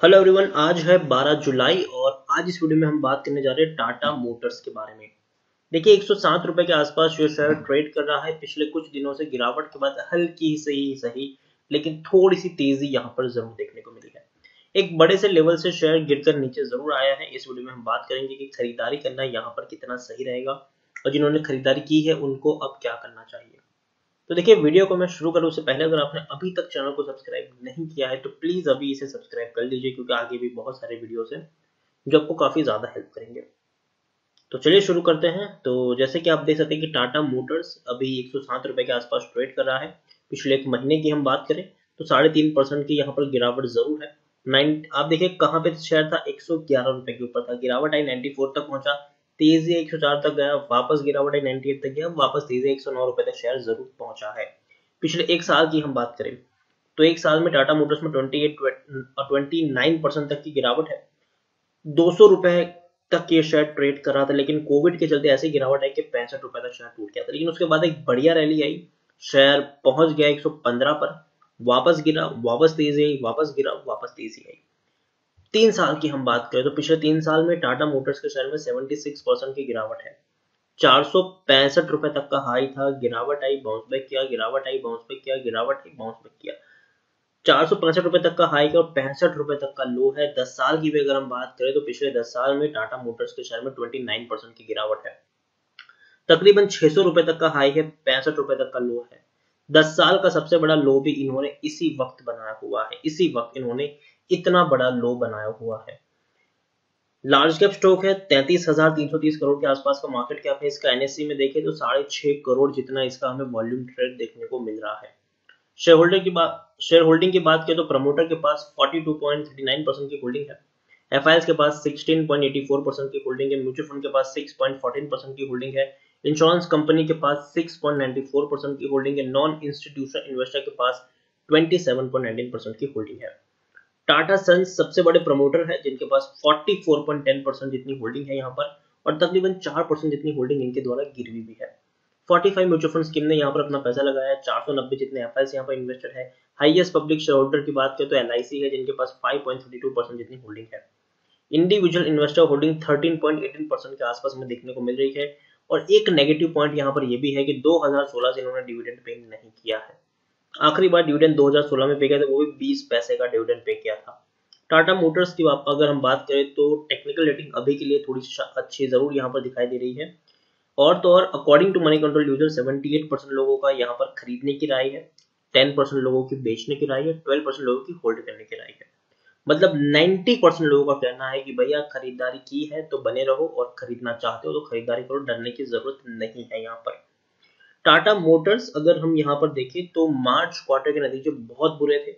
Hello everyone, आज है 12 जुलाई और आज इस वीडियो में हम बात करने जा रहे हैं टाटा मोटर्स के बारे में। देखिए 107 रुपए के आसपास ये शेयर ट्रेड कर रहा है। पिछले कुछ दिनों से गिरावट के बाद हल्की ही सही लेकिन थोड़ी सी तेजी यहाँ पर जरूर देखने को मिली है। एक बड़े से लेवल से शेयर गिरकर नीचे जरूर आया है। इस वीडियो में हम बात करेंगे कि खरीदारी करना यहाँ पर कितना सही रहेगा और जिन्होंने खरीदारी की है उनको अब क्या करना चाहिए। तो देखिए, वीडियो को मैं शुरू करूँ उससे पहले अगर आपने अभी तक चैनल को सब्सक्राइब नहीं किया है तो प्लीज अभी इसे सब्सक्राइब कर लीजिए, क्योंकि आगे भी बहुत सारे वीडियोस हैं जो आपको काफी ज्यादा हेल्प करेंगे। तो चलिए शुरू करते हैं। तो जैसे कि आप देख सकते हैं कि टाटा मोटर्स अभी 107 रुपए के आसपास ट्रेड कर रहा है। पिछले एक महीने की हम बात करें तो 3.5% की यहाँ पर गिरावट जरूर है। आप देखिए कहाँ पे शेयर था, 111 रुपए के ऊपर था, गिरावट आई 94 तक पहुंचा, तेजी 104 तक गया, वापस गिरावट आई 98 तक गया, वापस तेजी 109 रुपए तक शेयर जरूर पहुंचा है। पिछले एक साल की हम बात करें तो एक साल में टाटा मोटर्स में 29% तक की गिरावट है। 200 रुपए तक ये शेयर ट्रेड कर रहा था, लेकिन कोविड के चलते ऐसी गिरावट आई कि 65 रुपए तक शेयर टूट गया था। लेकिन उसके बाद एक बढ़िया रैली आई, शेयर पहुंच गया 115 पर, वापस गिरा, वापस तेजी आई, वापस गिरा, वापस तेजी आई। 3 साल की हम बात करें तो पिछले 3 साल में टाटा मोटर्स के शेयर में 76% की गिरावट है। 465 रुपए तक का हाई था, गिरावट आई, बाउंस बैक किया, गिरावट आई, बाउंस बैक किया, गिरावट आई, बाउंस बैक किया। 465 रुपए तक का हाई है और 65 रुपए तक का लो है। 10 साल की भी अगर हम बात करें तो पिछले 10 साल में टाटा मोटर्स के शेयर में 29% की गिरावट है। तकरीबन 600 रुपए तक का हाई है, 65 रुपए तक का लो है। 10 साल का सबसे बड़ा लो भी इन्होंने इसी वक्त बनाया हुआ है। इसी वक्त इन्होंने इतना बड़ा लो बनाया हुआ है। लार्ज कैप स्टॉक है, 33,330 करोड़ के आसपास का मार्केट कैप है इसका। एनएससी में देखें तो 6.5 करोड़ जितना इसका हमें वॉल्यूम ट्रेड देखने को मिल रहा है। शेयर होल्डिंग की बात करें तो प्रमोटर के पास 42.39% की होल्डिंग है, एफआईएस के पास 16.84% की होल्डिंग है, म्यूचुअल फंड के पास 6.14% की होल्डिंग है, इंश्योरेंस कंपनी के पास 6.94% की होल्डिंग है, नॉन इंस्टीट्यूशनल इन्वेस्टर के पास 27.19% की होल्डिंग है। टाटा सन्स सबसे बड़े प्रमोटर है जिनके पास 44.10% जितनी होल्डिंग है यहाँ पर, और तकरीबन 4% जितनी होल्डिंग इनके द्वारा गिरवी भी है। 45 म्यूचुअल फंड स्कीम ने यहाँ पर अपना पैसा लगाया है, 490 जितने एफआईएस यहाँ पर इन्वेस्टेड है। हाईएस्ट पब्लिक शेयर होल्डर की बात करें तो एलआईसी है जिनके पास 5.32% जितनी होल्डिंग है। इंडिविजुअल इन्वेस्टर होल्डिंग 13.18% के आसपास में देखने को मिल रही है। और एक नेगेटिव पॉइंट यहाँ पर यह भी है कि 2016 से इन्होंने डिविडेंड पे नहीं किया है। आखिरी बार डिविडेंड 2016 में पे किया था, वो भी 20 पैसे का डिविडेंड पे किया था। टाटा मोटर्स की अगर हम बात करें तो टेक्निकल रेटिंग अभी के लिए थोड़ी अच्छी जरूर यहाँ पर दिखाई दे रही है। और तो और according to money control user 78% लोगों का यहाँ पर खरीदने की राय है, 10% लोगों की बेचने की राय है, 12% लोगों की होल्ड करने की राय है। मतलब 90% लोगों का कहना है कि भैया खरीदारी की है तो बने रहो, और खरीदना चाहते हो तो खरीदारी करो, डरने की जरूरत नहीं है यहाँ पर। टाटा मोटर्स अगर हम यहाँ पर देखें तो मार्च क्वार्टर के नतीजे बहुत बुरे थे।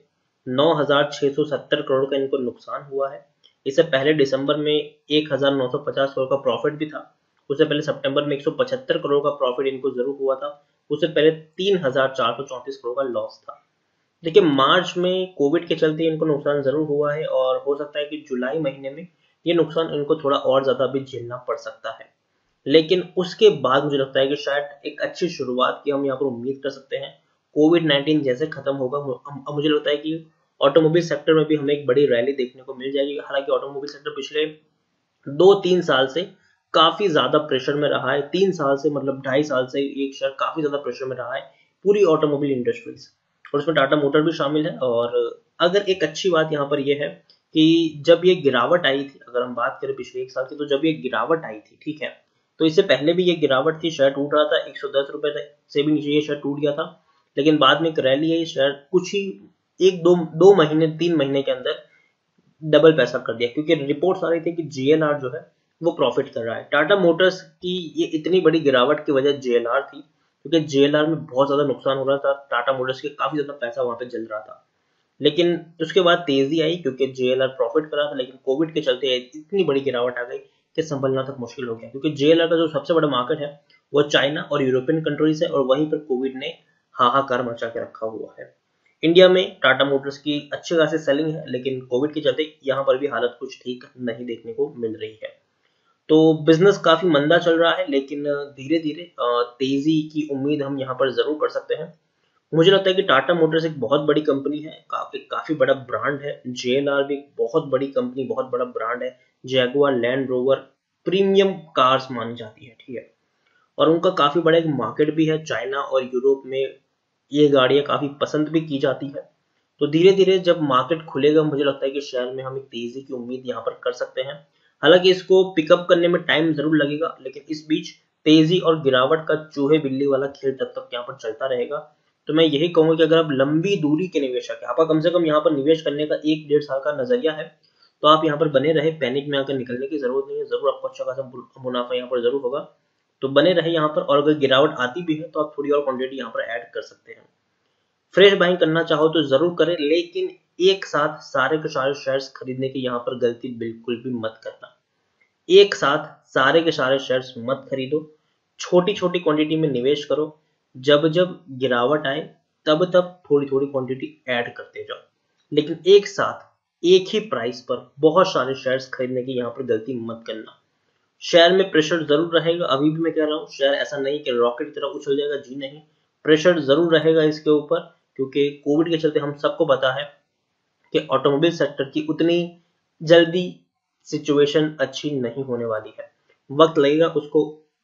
9,670 करोड़ का इनको नुकसान हुआ है। इससे पहले दिसंबर में 1,950 करोड़ का प्रॉफिट भी था। उससे पहले सितंबर में 175 करोड़ का प्रॉफिट इनको जरूर हुआ था। उससे पहले 3,434 करोड़ का लॉस था। देखिए मार्च में कोविड के चलते इनको नुकसान जरूर हुआ है और हो सकता है कि जुलाई महीने में ये नुकसान इनको थोड़ा और ज्यादा भी झेलना पड़ सकता है। लेकिन उसके बाद मुझे लगता है कि शायद एक अच्छी शुरुआत की हम यहाँ पर उम्मीद कर सकते हैं। कोविड-19 जैसे खत्म होगा मुझे लगता है कि ऑटोमोबाइल सेक्टर में भी हमें एक बड़ी रैली देखने को मिल जाएगी। हालांकि ऑटोमोबाइल सेक्टर पिछले 2-3 साल से काफी ज्यादा प्रेशर में रहा है। 3 साल से मतलब 2.5 साल से एक शेयर काफी ज्यादा प्रेशर में रहा है, पूरी ऑटोमोबाइल इंडस्ट्रीज, और उसमें टाटा मोटर भी शामिल है। और अगर एक अच्छी बात यहाँ पर यह है कि जब ये गिरावट आई थी, अगर हम बात करें पिछले एक साल की, तो जब ये गिरावट आई थी, ठीक है, तो इससे पहले भी ये गिरावट थी, शेयर टूट रहा था 110 रुपए तक से भी नीचे ये शेयर टूट गया था। लेकिन बाद में एक रैली है, शेयर कुछ ही एक दो महीने 3 महीने के अंदर डबल पैसा कर दिया, क्योंकि रिपोर्ट्स आ रही थी कि जीएलआर जो है वो प्रॉफिट कर रहा है। टाटा मोटर्स की ये इतनी बड़ी गिरावट की वजह जेएलआर थी, क्योंकि जेएलआर में बहुत ज्यादा नुकसान हो रहा था, टाटा मोटर्स के काफी ज्यादा पैसा वहां पे जल रहा था। लेकिन उसके बाद तेजी आई क्योंकि जेएलआर प्रॉफिट कर रहा था, लेकिन कोविड के चलते इतनी बड़ी गिरावट आ गई कि संभलना तक मुश्किल हो गया, क्योंकि जेएलआर का जो सबसे बड़ा मार्केट है वो चाइना और यूरोपियन कंट्रीज है, और वहीं पर कोविड ने हाहाकार मचा के रखा हुआ है। इंडिया में टाटा मोटर्स की अच्छी खासी सेलिंग है, लेकिन कोविड के चलते यहाँ पर भी हालत कुछ ठीक नहीं देखने को मिल रही है। तो बिजनेस काफी मंदा चल रहा है, लेकिन धीरे धीरे तेजी की उम्मीद हम यहाँ पर जरूर कर सकते हैं। मुझे लगता है कि टाटा मोटर्स एक बहुत बड़ी कंपनी है, काफी बड़ा ब्रांड है। JLR भी एक बहुत बड़ी कंपनी, बहुत बड़ा ब्रांड है। Jaguar Land Rover premium cars मानी जाती है, ठीक है। और उनका काफी बड़ा एक मार्केट भी है, चाइना और यूरोप में ये गाड़ियां काफी पसंद भी की जाती है। तो धीरे धीरे जब मार्केट खुलेगा, मुझे लगता है कि शेयर में हम एक तेजी की उम्मीद यहाँ पर कर सकते हैं। हालांकि इसको पिकअप करने में टाइम जरूर लगेगा, लेकिन इस बीच तेजी और गिरावट का चूहे बिल्ली वाला खेल तब तक यहाँ पर चलता रहेगा। तो मैं यही कहूंगा कि अगर आप लंबी दूरी के निवेशक है, आपका कम से कम यहाँ पर निवेश करने का 1-1.5 साल का नजरिया है, तो आप यहाँ पर बने रहे। पैनिक में आकर निकलने की जरूरत नहीं है, जरूर आपको अच्छा खासा मुनाफा यहाँ पर जरूर होगा। तो बने रहे यहाँ पर, और अगर गिरावट आती भी है तो आप थोड़ी और क्वांटिटी यहाँ पर ऐड कर सकते हैं। फ्रेश बाइंग करना चाहो तो जरूर करें, लेकिन एक साथ सारे के सारे शेयर्स खरीदने की यहाँ पर गलती बिल्कुल भी मत करना। एक साथ सारे के सारे शेयर्स मत खरीदो, छोटी छोटी क्वांटिटी में निवेश करो। जब जब गिरावट आए तब तब थोड़ी थोड़ी क्वांटिटी ऐड करते जाओ, लेकिन एक साथ एक ही प्राइस पर बहुत सारे शेयर्स खरीदने की यहाँ पर गलती मत करना। शेयर में प्रेशर जरूर रहेगा, अभी भी मैं कह रहा हूँ, शेयर ऐसा नहीं कि रॉकेट की तरह उछल जाएगा, जी नहीं। प्रेशर जरूर रहेगा इसके ऊपर, क्योंकि कोविड के चलते हम सबको पता है कि ऑटोमोबाइल सेक्टर की उतनी जल्दी सिचुएशन अच्छी नहीं होने वाली है, वक्त लगेगा उसको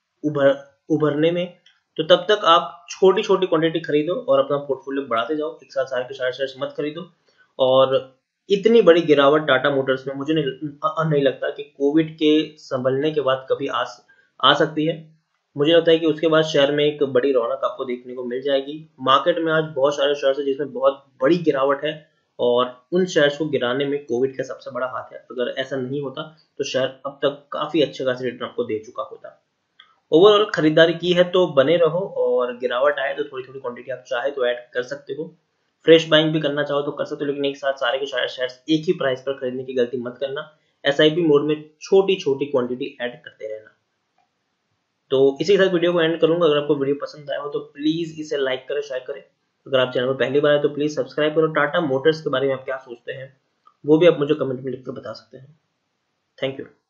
उभरने में। तो तब तक आप छोटी छोटी क्वांटिटी खरीदो और अपना पोर्टफोलियो बढ़ाते जाओ, एक साथ सारे के सारे शेयर्स मत खरीदो। और इतनी बड़ी गिरावट टाटा मोटर्स में मुझे नहीं लगता कि कोविड के संभलने के बाद कभी आ सकती है। मुझे लगता है कि उसके बाद शेयर में एक बड़ी रौनक आपको देखने को मिल जाएगी। मार्केट में आज बहुत सारे शेयर्स है जिसमें बहुत बड़ी गिरावट है, और उन शेयर्स को गिराने में कोविड का सबसे बड़ा हाथ है। अगर ऐसा नहीं होता तो शेयर अब तक काफी अच्छे खासे रिटर्न आपको दे चुका होता। ओवरऑल खरीदारी की है तो बने रहो, और गिरावट आए तो थोड़ी थोड़ी क्वांटिटी आप चाहे तो ऐड कर सकते हो। फ्रेश बाइंग भी करना चाहो तो कर सकते हो, लेकिन एक साथ सारे के सारे शेयर्स एक ही प्राइस पर खरीदने की गलती मत करना। SIP मोड में छोटी छोटी क्वांटिटी ऐड करते रहना। तो इसी के साथ वीडियो को एंड करूंगा। अगर आपको वीडियो पसंद आया हो तो प्लीज इसे लाइक करें, शेयर करें। अगर आप चैनल पर पहली बार है तो प्लीज सब्सक्राइब करो। टाटा मोटर्स के बारे में आप क्या सोचते हैं वो भी आप मुझे कमेंट में लिखकर बता सकते हैं। Thank you.